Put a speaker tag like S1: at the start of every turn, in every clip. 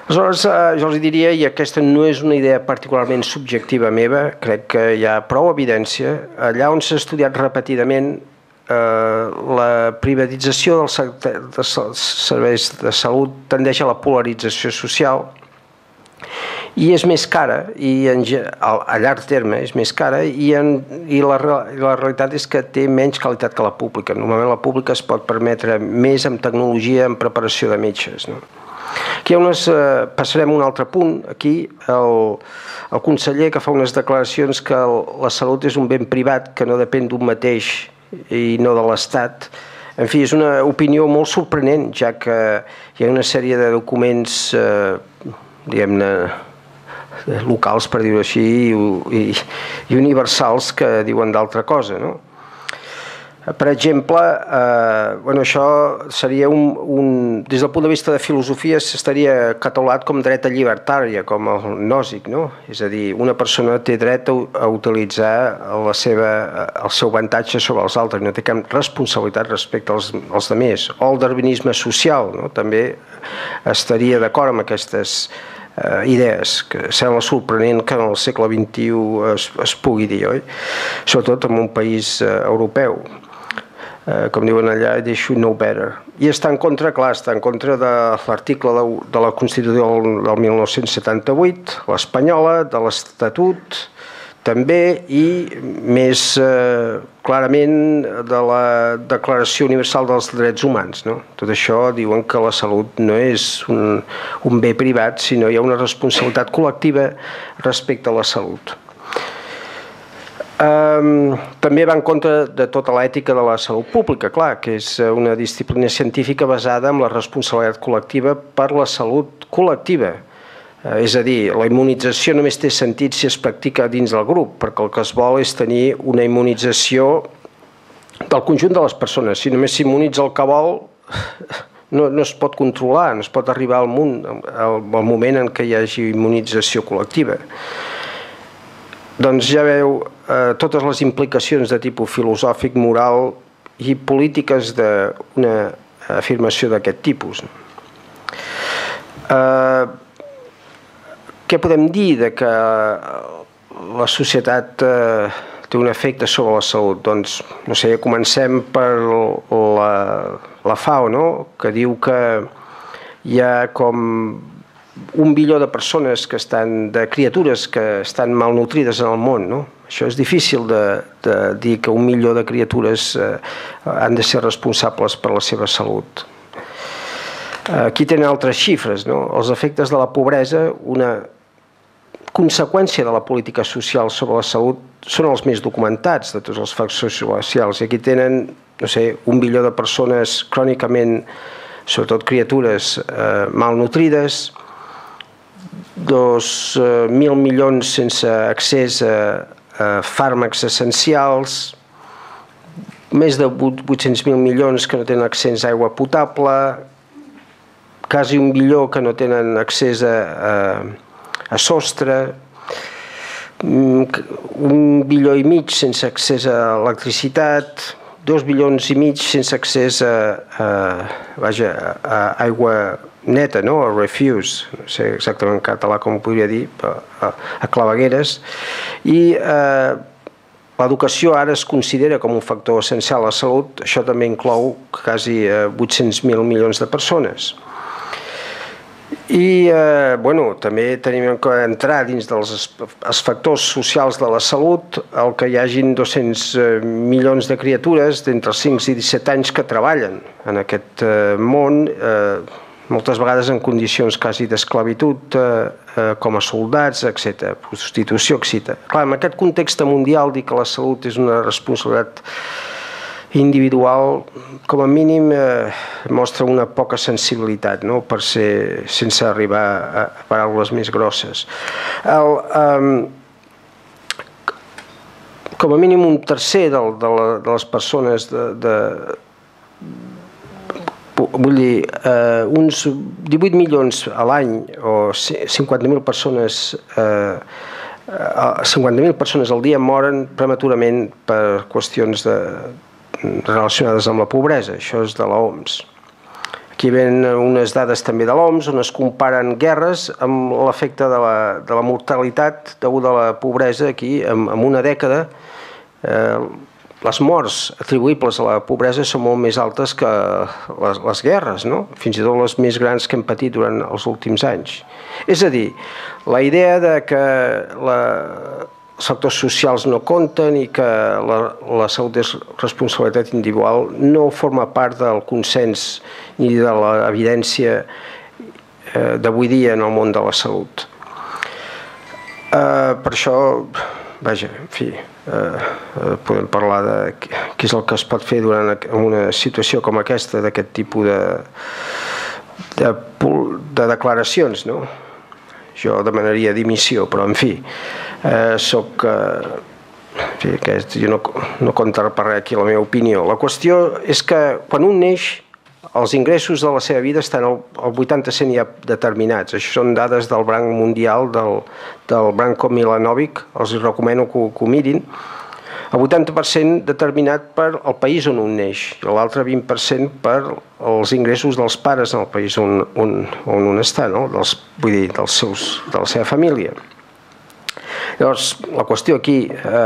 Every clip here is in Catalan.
S1: Aleshores, jo els diria, i aquesta no és una idea particularment subjectiva meva, crec que hi ha prou evidència, allà on s'ha estudiat repetidament la privatització dels serveis de salut tendeix a la polarització social i és més cara, i a llarg terme és més cara, i la realitat és que té menys qualitat que la pública. Normalment la pública es pot permetre més amb tecnologia, amb preparació de metges. Aquí passarem a un altre punt. Aquí el conseller que fa unes declaracions que la salut és un bé privat que no depèn d'un mateix i no de l'Estat. En fi, és una opinió molt sorprenent, ja que hi ha una sèrie de documents, diguem-ne, locals, per dir-ho així, i universals que diuen d'altra cosa, no? Per exemple, això seria des del punt de vista de filosofia s'estaria catalogat com dret a llibertària, com el gnòsic, no? És a dir, una persona té dret a utilitzar el seu avantatge sobre els altres, no té cap responsabilitat respecte als altres. O el darwinisme social, no? També estaria d'acord amb aquestes idees, que sembla sorprenent que en el segle XXI es pugui dir, oi? Sobretot en un país europeu. Com diuen allà, they should know better. I està en contra de l'article de la Constitució del 1978, l'espanyola, de l'Estatut, també, i més clarament de la Declaració Universal dels Drets Humans. Tot això diuen que la salut no és un bé privat, sinó hi ha una responsabilitat col·lectiva respecte a la salut. També va en contra de tota l'ètica de la salut pública, clar, que és una disciplina científica basada en la responsabilitat col·lectiva per la salut col·lectiva. És a dir, la immunització només té sentit si es practica dins del grup, perquè el que es vol és tenir una immunització del conjunt de les persones. Si només s'immunitza el que vol, no es pot controlar, no es pot arribar al moment en què hi hagi immunització col·lectiva. Doncs ja veu totes les implicacions de tipus filosòfic, moral i polítiques d'una afirmació d'aquest tipus. Què podem dir de que la societat té un efecte sobre la salut? Doncs, no sé, comencem per la FAO, no? Que diu que hi ha com 1 bilió de persones de criatures que estan malnutrides en el món, no? Això és difícil de dir que 1 milió de criatures han de ser responsables per la seva salut. Aquí tenen altres xifres, no? Els efectes de la pobresa, una conseqüència de la política social sobre la salut, són els més documentats de tots els factors socials. I aquí tenen, no sé, 1 bilió de persones crònicament, sobretot criatures, malnutrides, 2.000 milions sense accés a fàrmacs essencials, més de 800.000 milions que no tenen accés a aigua potable, quasi 1 bilió que no tenen accés a sostre, 1,5 bilió sense accés a electricitat, 2,5 bilions sense accés a aigua neta, no? A refuse, no sé exactament en català com ho podria dir, a clavegueres. I l'educació ara es considera com un factor essencial a la salut. Això també inclou quasi 800.000 milions de persones. I també tenim que entrar dins dels factors socials de la salut, el que hi hagin 200 milions de criatures d'entre els 5 i 17 anys que treballen en aquest món, moltes vegades en condicions quasi d'esclavitud, com a soldats, etc., prostitució, etc. Clar, en aquest context mundial dir que la salut és una responsabilitat individual, com a mínim mostra una poca sensibilitat, no? Per ser, sense arribar a paraules més grosses. Com a mínim un tercer de les persones vull dir, uns 18 milions a l'any o 50.000 persones al dia moren prematurament per qüestions relacionades amb la pobresa. Això és de l'OMS. Aquí ven unes dades també de l'OMS on es comparen guerres amb l'efecte de la mortalitat deguda a la pobresa. Aquí, en una dècada, les morts atribuïbles a la pobresa són molt més altes que les guerres, no? Fins i tot les més grans que hem patit durant els últims anys. És a dir, la idea de que els factors socials no compten i que la salut és responsabilitat individual no forma part del consens ni de l'evidència d'avui dia en el món de la salut. Per això, vaja, en fi, podem parlar de què és el que es pot fer en una situació com aquesta, d'aquest tipus de declaracions, no? Jo demanaria dimissió, però en fi, jo no compto per res aquí la meva opinió. La qüestió és que quan un neix, els ingressos de la seva vida estan al 80% ja determinats. Això són dades del Banc Mundial, del Branko Milanovic, els recomano que ho mirin. El 80% determinat per el país on un neix i l'altre 20% per els ingressos dels pares en el país on un està, no? Vull dir, de la seva família. Llavors, la qüestió aquí,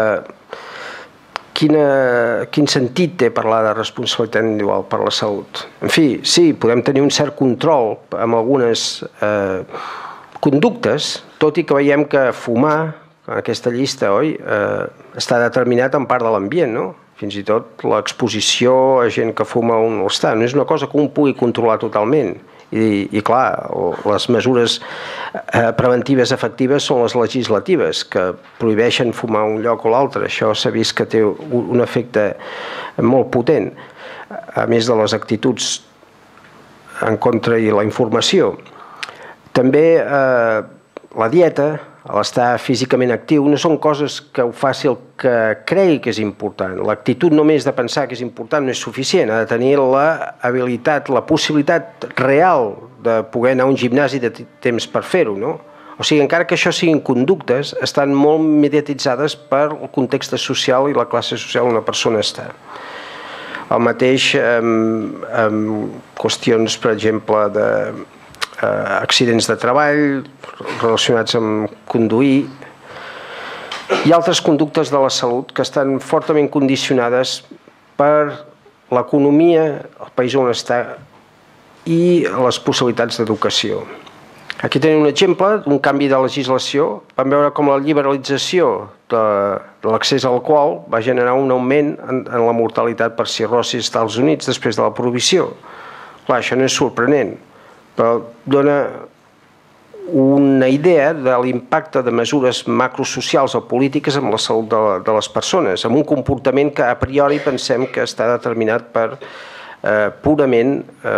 S1: quin sentit té parlar de responsabilitat individual per la salut? En fi, sí, podem tenir un cert control amb algunes conductes, tot i que veiem que fumar, en aquesta llista, oi, està determinat en part de l'ambient, no? Fins i tot l'exposició a gent que fuma on està. No és una cosa que un pugui controlar totalment. I clar, les mesures preventives efectives són les legislatives, que prohibeixen fumar un lloc o l'altre. Això s'ha vist que té un efecte molt potent, a més de les actituds en contra i la informació. També la dieta, l'estar físicament actiu, no són coses que ho faci el que cregui que és important. L'actitud només de pensar que és important no és suficient. Ha de tenir l'habilitat, la possibilitat real de poder anar a un gimnàs i de temps per fer-ho, no? O sigui, encara que això siguin conductes, estan molt mediatitzades per el context social i la classe social on una persona està. El mateix amb qüestions, per exemple, d'accidents de treball relacionats amb conduir i altres conductes de la salut que estan fortament condicionades per l'economia, el país on està i les possibilitats d'educació. Aquí tenim un exemple d'un canvi de legislació. Vam veure com la liberalització de l'accés a l'alcohol va generar un augment en la mortalitat per cirrosi als Estats Units després de la prohibició. Clar, això no és sorprenent, però dona una idea de l'impacte de mesures macrosocials o polítiques amb la salut de les persones, amb un comportament que a priori pensem que està determinat per purament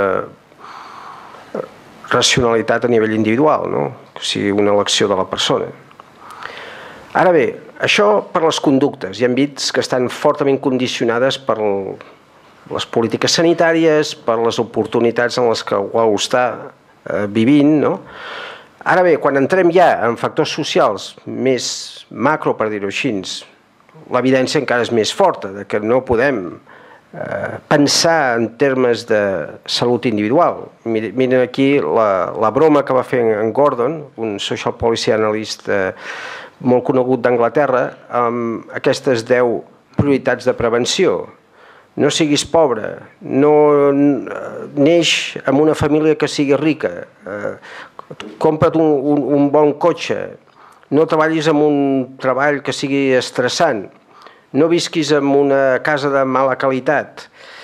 S1: racionalitat a nivell individual, no? O sigui, una elecció de la persona. Ara bé, això per les conductes, ja hem vist que estan fortament condicionades per les polítiques sanitàries, per les oportunitats en les que ho està vivint, no? Ara bé, quan entrem ja en factors socials més macro, per dir-ho així, l'evidència encara és més forta, de que no podem pensar en termes de salut individual. Miren aquí la broma que va fer en Gordon, un social policy analyst molt conegut d'Anglaterra, amb aquestes 10 prioritats de prevenció. No siguis pobre, no neix en una família que sigui rica, compra't un bon cotxe, no treballis en un treball que sigui estressant, no visquis en una casa de mala qualitat,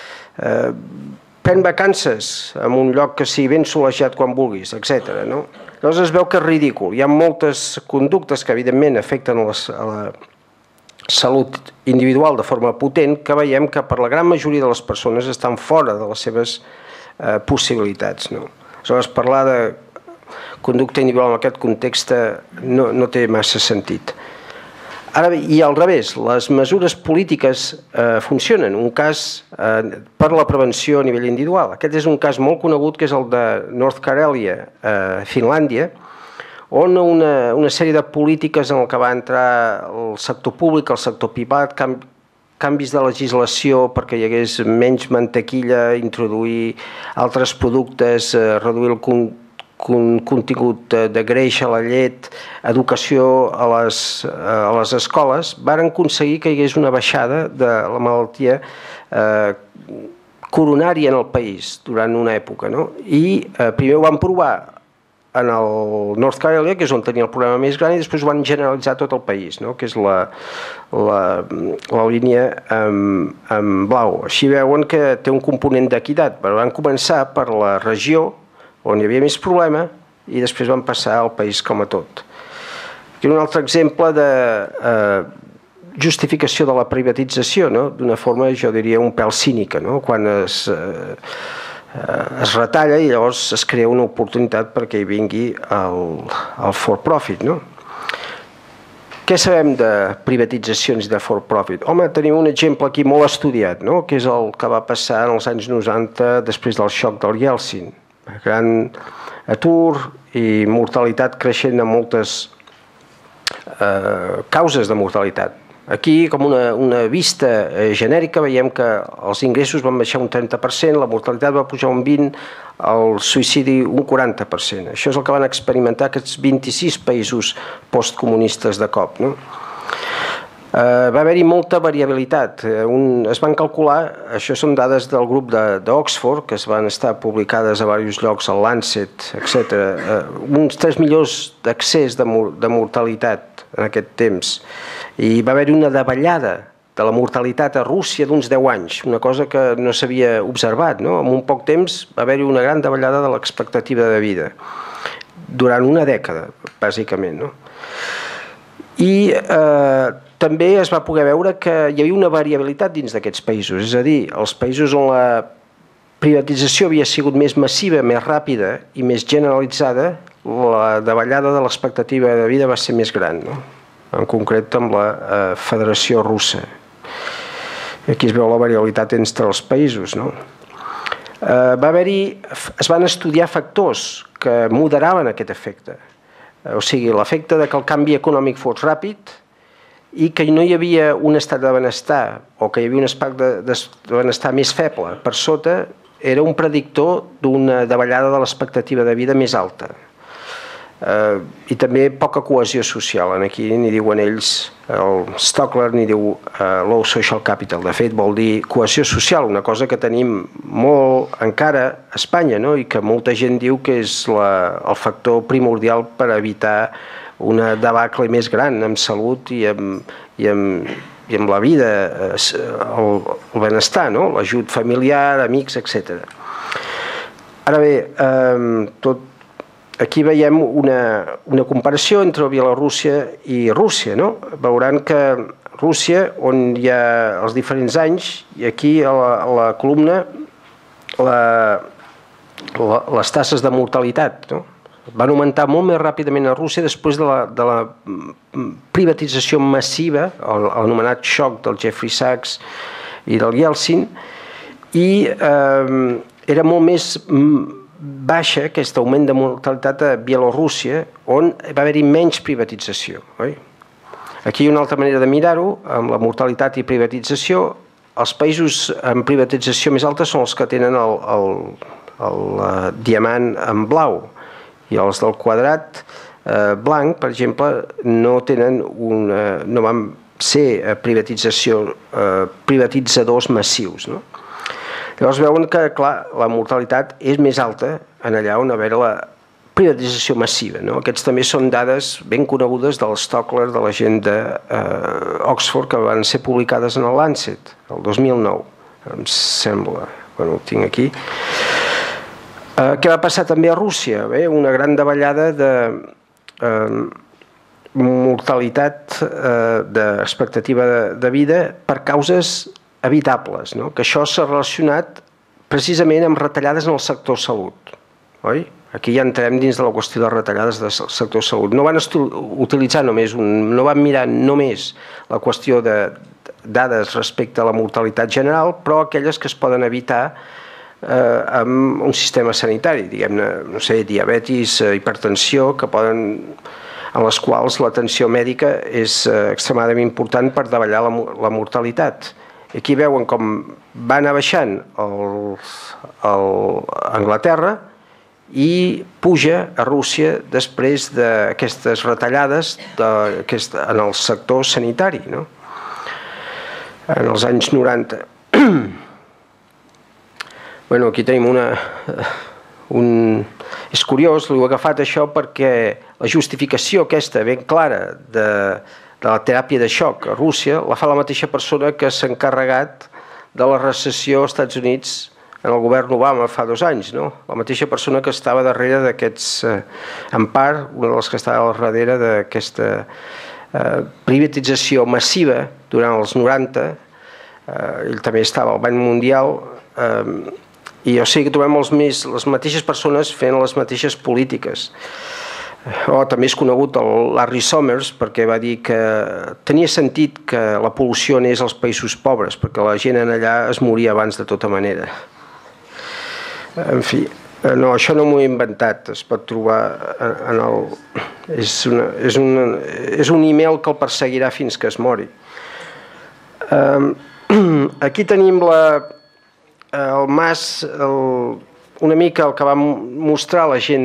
S1: pren vacances en un lloc que sigui ben solejat quan vulguis, etc. Llavors es veu que és ridícul. Hi ha moltes conductes que evidentment afecten a la salut individual de forma potent que veiem que per la gran majoria de les persones estan fora de les seves possibilitats. Aleshores, parlar de conducta individual en aquest context no té massa sentit. Ara bé, i al revés, les mesures polítiques funcionen. Un cas per la prevenció a nivell individual. Aquest és un cas molt conegut, que és el de North Karelia, Finlàndia, on una sèrie de polítiques en què va entrar el sector públic, el sector privat, canvis de legislació perquè hi hagués menys mantequilla, introduir altres productes, reduir el contingut de greix a la llet, educació a les escoles, varen aconseguir que hi hagués una baixada de la malaltia coronària en el país durant una època. I primer ho van provar en el North Carolina, que és on tenia el problema més gran, i després ho van generalitzar tot el país, que és la línia en blau. Així veuen que té un component d'equitat, però van començar per la regió on hi havia més problema i després van passar al país com a tot. Aquí un altre exemple de justificació de la privatització, d'una forma, jo diria, un pèl cínica, quan es retalla i llavors es crea una oportunitat perquè hi vingui el for profit. Què sabem de privatitzacions i de for profit? Home, tenim un exemple aquí molt estudiat, que és el que va passar en els anys 90 després del xoc del Yeltsin. Gran atur i mortalitat creixent de moltes causes de mortalitat. Aquí, com una vista genèrica, veiem que els ingressos van baixar un 30%, la mortalitat va pujar un 20%, el suïcidi un 40%. Això és el que van experimentar aquests 26 països postcomunistes de cop. Va haver-hi molta variabilitat. Es van calcular, això són dades del grup d'Oxford, que es van estar publicades a diversos llocs, al Lancet, etc. Uns 3 milions d'accés de mortalitat en aquest temps. I va haver-hi una davallada de la mortalitat a Rússia d'uns 10 anys, una cosa que no s'havia observat. En un poc temps va haver-hi una gran davallada de l'expectativa de vida, durant una dècada, bàsicament. I també es va poder veure que hi havia una variabilitat dins d'aquests països, és a dir, els països on la privatització havia sigut més massiva, més ràpida i més generalitzada, la davallada de l'expectativa de vida va ser més gran, en concret amb la Federació Russa. Aquí es veu la variabilitat entre els països. Es van estudiar factors que moderaven aquest efecte, o sigui, l'efecte que el canvi econòmic fos ràpid i que no hi havia un estat de benestar o que hi havia un estat de benestar més feble per sota, era un predictor d'una davallada de l'expectativa de vida més alta. I també poca cohesió social. Aquí n'hi diuen ells, el Stockler n'hi diu low social capital. De fet, vol dir cohesió social, una cosa que tenim molt encara a Espanya i que molta gent diu que és el factor primordial per evitar una debacle més gran en salut i amb la vida, el benestar, l'ajut familiar, amics, etc. Ara bé, aquí veiem una comparació entre Bielorússia i Rússia. Veuran que Rússia, on hi ha els diferents anys, i aquí a la columna les taxes de mortalitat, van augmentar molt més ràpidament a Rússia després de la privatització massiva, l'anomenat xoc del Jeffrey Sachs i del Yeltsin, i era molt més baixa aquest augment de mortalitat a Bielorússia, on va haver-hi menys privatització. Aquí hi ha una altra manera de mirar-ho, amb la mortalitat i privatització. Els països amb privatització més alta són els que tenen el diamant en blau, i els del quadrat blanc, per exemple, no van ser privatitzadors massius. Llavors veuen que, clar, la mortalitat és més alta en allà on va haver la privatització massiva. Aquests també són dades ben conegudes del Stockler, de la gent d'Oxford, que van ser publicades en el Lancet, el 2009, em sembla. Ho tinc aquí. Què va passar també a Rússia? Una gran davallada de mortalitat, d'expectativa de vida per causes evitables, que això s'ha relacionat precisament amb retallades en el sector salut. Aquí ja entrem dins de la qüestió de retallades del sector salut. No van utilitzar només, no van mirar només la qüestió de dades respecte a la mortalitat general, però aquelles que es poden evitar amb un sistema sanitari, diguem-ne, no sé, diabetis, hipertensió, en les quals l'atenció mèdica és extremadament important per davallar la mortalitat. Aquí veuen com va anar baixant a Anglaterra i puja a Rússia després d'aquestes retallades en el sector sanitari, no? En els anys 90. Bueno, aquí tenim és curiós, l'he agafat això perquè la justificació aquesta ben clara de la teràpia de xoc a Rússia la fa la mateixa persona que s'ha encarregat de la recessió als Estats Units en el govern Obama fa 2 anys, no? La mateixa persona que estava darrere d'aquests, en part, una de les que estava darrere d'aquesta privatització massiva durant els 90, ell també estava al Banc Mundial, i o sigui que trobem les mateixes persones fent les mateixes polítiques. També és conegut el Larry Summers perquè va dir que tenia sentit que la pol·lució anés als països pobres perquè la gent allà es moria abans de tota manera. En fi, no, això no m'ho he inventat, es pot trobar en el... És un email que el perseguirà fins que es mori. Aquí tenim el mas, una mica el que va mostrar la gent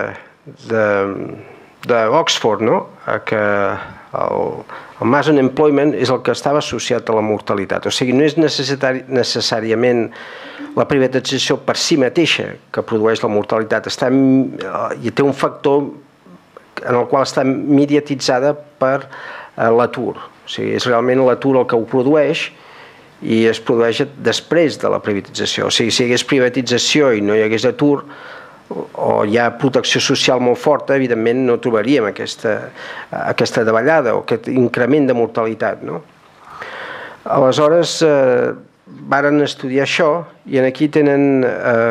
S1: d'Oxford, no? Que el mass unemployment és el que estava associat a la mortalitat. O sigui, no és necessàriament la privatització per si mateixa que produeix la mortalitat, i té un factor en el qual està mediatitzada per l'atur. O sigui, és realment l'atur el que ho produeix i es produeix després de la privatització. O sigui, si hi hagués privatització i no hi hagués atur, o hi ha protecció social molt forta, evidentment no trobaríem aquesta davallada o aquest increment de mortalitat, no? Aleshores, varen estudiar això i aquí tenen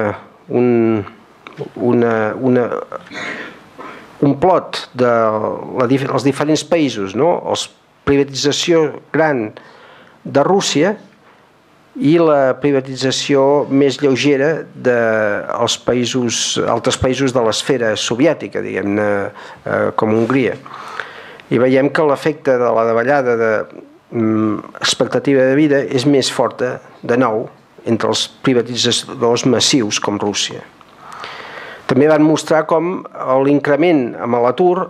S1: un plot dels diferents països, no? La privatització gran de Rússia i la privatització més lleugera dels altres països de l'esfera soviètica, diguem-ne, com Hongria. I veiem que l'efecte de la davallada d'expectativa de vida és més forta, de nou, entre els privatitzadors massius com Rússia. També van mostrar com l'increment amb l'atur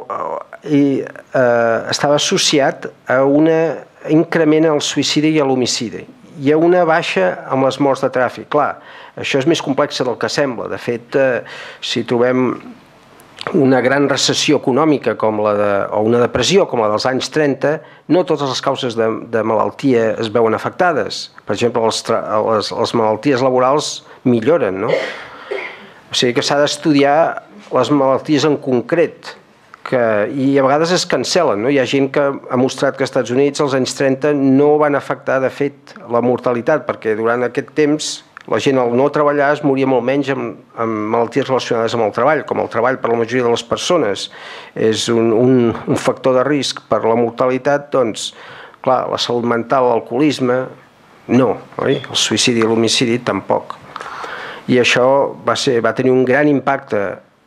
S1: estava associat a un increment al suïcidi i a l'homicidi. Hi ha una baixa amb les morts de tràfic. Clar, això és més complex del que sembla. De fet, si trobem una gran recessió econòmica o una depressió com la dels anys 30, no totes les causes de malaltia es veuen afectades. Per exemple, les malalties laborals milloren, no? O sigui que s'ha d'estudiar les malalties en concret, i a vegades es cancel·len, no? Hi ha gent que ha mostrat que als Estats Units als anys 30 no van afectar de fet la mortalitat, perquè durant aquest temps la gent al no treballar es moria molt menys amb malalties relacionades amb el treball, com el treball per la majoria de les persones és un factor de risc per la mortalitat, doncs clar, la salut mental, l'alcoholisme no, oi? El suïcidi i l'homicidi tampoc. I això va tenir un gran impacte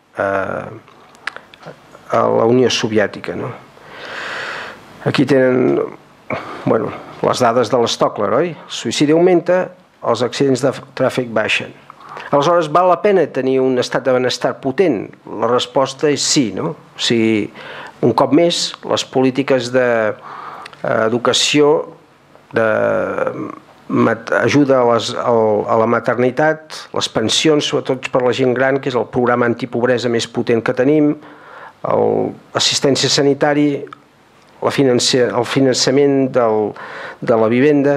S1: a la Unió Soviètica, no? Aquí tenen les dades de l'Stockler, oi? El suïcidi augmenta, els accidents de tràfic baixen. Aleshores, val la pena tenir un estat de benestar potent? La resposta és sí, no? O sigui, un cop més, les polítiques d'educació, d'ajuda a la maternitat, les pensions, sobretot per la gent gran, que és el programa antipobresa més potent que tenim, l'assistència sanitària, el finançament de la vivenda,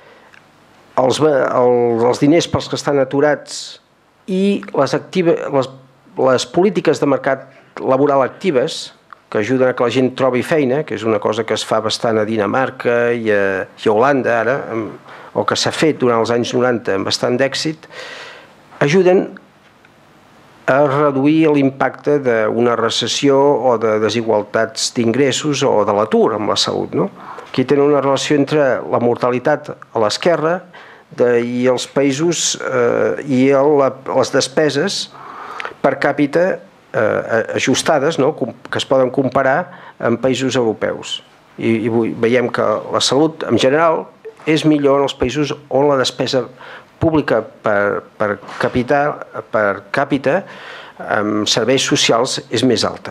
S1: els diners pels que estan aturats i les polítiques de mercat laboral actives que ajuden a que la gent trobi feina, que és una cosa que es fa bastant a Dinamarca i a Holanda ara, o que s'ha fet durant els anys 90 amb bastant d'èxit, ajuden a reduir l'impacte d'una recessió o de desigualtats d'ingressos o de l'atur amb la salut, no? Aquí tenen una relació entre la mortalitat a l'esquerra i els països i les despeses per càpita ajustades, no? Que es poden comparar amb països europeus. I veiem que la salut en general és millor en els països on la despesa pública per càpita amb serveis socials és més alta.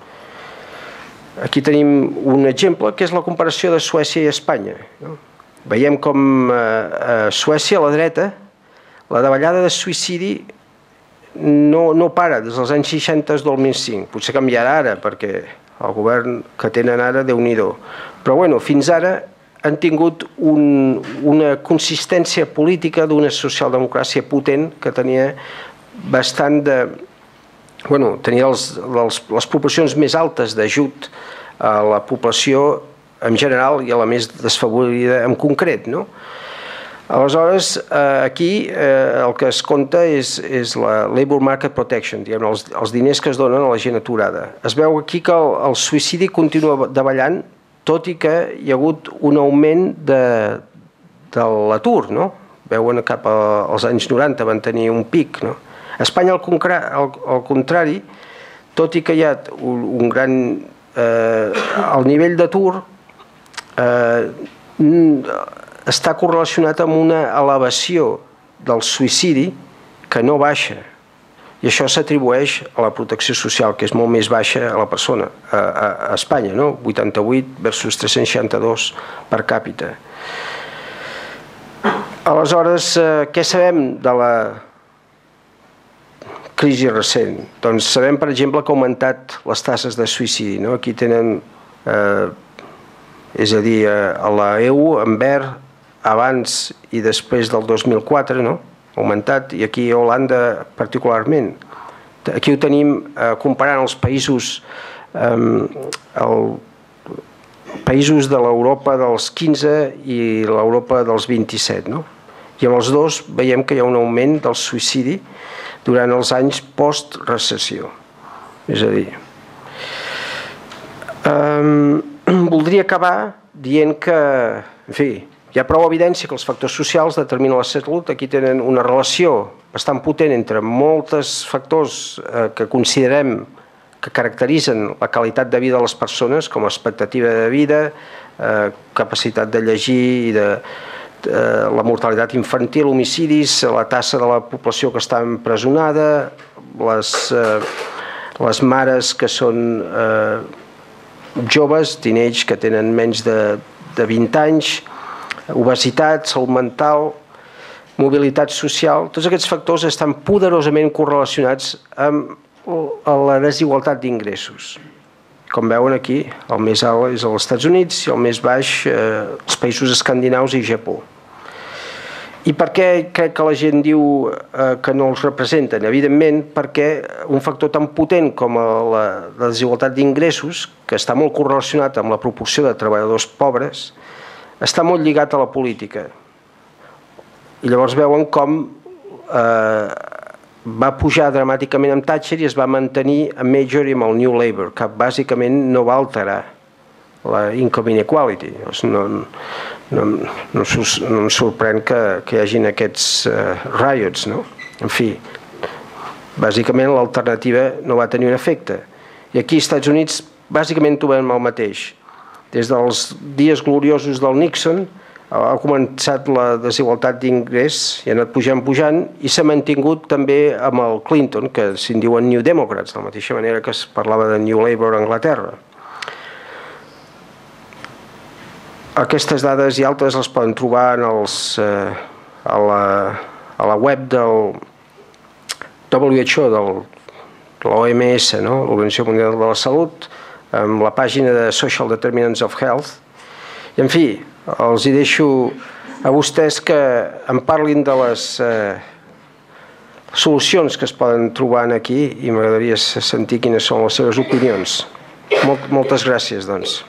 S1: Aquí tenim un exemple que és la comparació de Suècia i Espanya. Veiem com a Suècia, a la dreta, la davallada de suïcidi no para des dels anys 60 al 2005. Potser canviarà ara, perquè el govern que tenen ara, Déu-n'hi-do. Però bueno, fins ara han tingut una consistència política d'una socialdemocràcia potent que tenia bastant de... Bueno, tenia les proporcions més altes d'ajut a la població en general i a la més desfavorida en concret, no? Aleshores, aquí el que es compta és la Labour Market Protection, diguem, els diners que es donen a la gent aturada. Es veu aquí que el suïcidi continua davallant, tot i que hi ha hagut un augment de l'atur, no? Veuen cap als anys 90 van tenir un pic, no? A Espanya, al contrari, tot i que hi ha un gran... el nivell d'atur està correlacionat amb una elevació del suïcidi que no baixa. I això s'atribueix a la protecció social, que és molt més baixa a la persona, a Espanya, no? 88 versus 362 per càpita. Aleshores, què sabem de la crisi recent? Doncs sabem, per exemple, que ha augmentat les taxes de suïcidi, no? Aquí tenen, és a dir, a la EU, en verd, abans i després del 2004, no? Ha augmentat, i aquí a Holanda particularment. Aquí ho tenim comparant els països de l'Europa dels 15 i l'Europa dels 27, no? I amb els dos veiem que hi ha un augment del suïcidi durant els anys post-recessió. És a dir, voldria acabar dient que, en fi, hi ha prou evidència que els factors socials determinen la salut. Aquí tenen una relació bastant potent entre molts factors que considerem que caracteritzen la qualitat de vida de les persones, com expectativa de vida, capacitat de llegir i la mortalitat infantil, homicidis, la tassa de la població que està empresonada, les mares que són joves, teenage, que tenen menys de 20 anys, obesitat, salut mental, mobilitat social. Tots aquests factors estan poderosament correlacionats amb la desigualtat d'ingressos. Com veuen aquí, el més alt és als Estats Units i el més baix els països escandinaus i Japó. I per què crec que la gent diu que no els representen? Evidentment, perquè un factor tan potent com la desigualtat d'ingressos, que està molt correlacionat amb la proporció de treballadors pobres, està molt lligat a la política. I llavors veuen com va pujar dramàticament amb Thatcher i es va mantenir amb Major i amb el New Labour, que bàsicament no va alterar la income inequality. No em sorprèn que hi hagin aquests riots, no? En fi, bàsicament l'alternativa no va tenir un efecte. I aquí als Estats Units bàsicament trobem el mateix. Des dels dies gloriosos del Nixon ha començat la desigualtat d'ingrés i ha anat pujant i s'ha mantingut també amb el Clinton, que se'n diuen New Democrats, de la mateixa manera que es parlava de New Labour a Anglaterra. Aquestes dades i altres les poden trobar a la web del WHO, de l'OMS, l'Organització Mundial de la Salut, amb la pàgina de Social Determinants of Health. I, en fi, els hi deixo a vostès que em parlin de les solucions que es poden trobar aquí i m'agradaria sentir quines són les seves opinions. Moltes gràcies, doncs.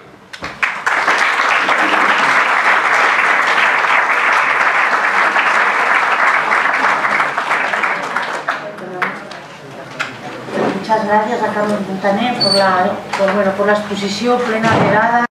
S2: Muchas gracias a Carlos Montaner por la exposición plena de dadas.